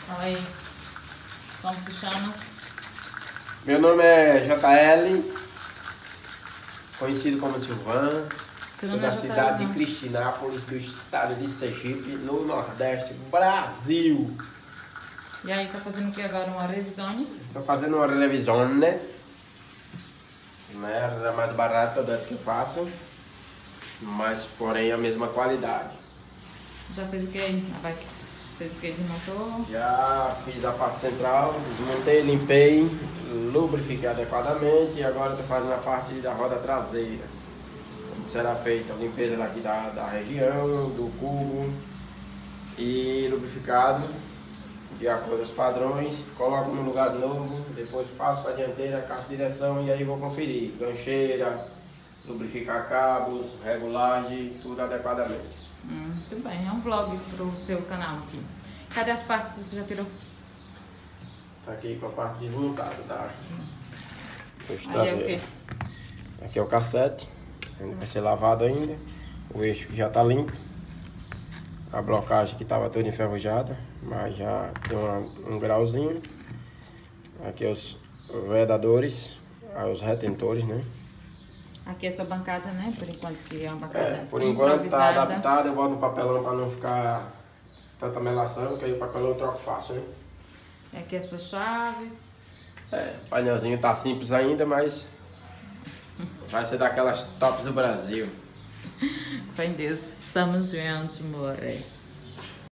Fala aí. Como se chama? Meu nome é JL, conhecido como Silvan. Sou da cidade de Cristinápolis, do estado de Sergipe, no Nordeste, Brasil. E aí, tá fazendo o que agora? Uma revisão? Estou fazendo uma revisão, né? É a mais barata das que eu faço, mas porém a mesma qualidade. Já fez o que aí? Fez o que? Desmontou? Já fiz a parte central, desmontei, limpei, lubrifiquei adequadamente e agora estou fazendo a parte da roda traseira. Onde será feita a limpeza daqui da região, do cubo e lubrificado de acordo com os padrões, coloco no lugar de novo, depois passo para a dianteira, caixa de direção e aí vou conferir gancheira, lubrificar cabos, regulagem, tudo adequadamente. Muito bem, é um vlog pro seu canal aqui. Cadê as partes que você já tirou? Tá aqui com a parte desmontada, tá? Aí é o quê? Aqui é o cassete, vai ser lavado ainda, o eixo que já tá limpo. A blocagem que estava toda enferrujada, mas já tem um grauzinho. Aqui os vedadores, os retentores, né? Aqui é a sua bancada, né? Por enquanto que é uma bancada Por enquanto tá adaptado, eu boto no papelão para não ficar tanta melação, porque aí o papelão eu troco fácil, né? Aqui as suas chaves. O painelzinho tá simples ainda, mas vai ser daquelas tops do Brasil. Fé em Deus, estamos juntos, amor.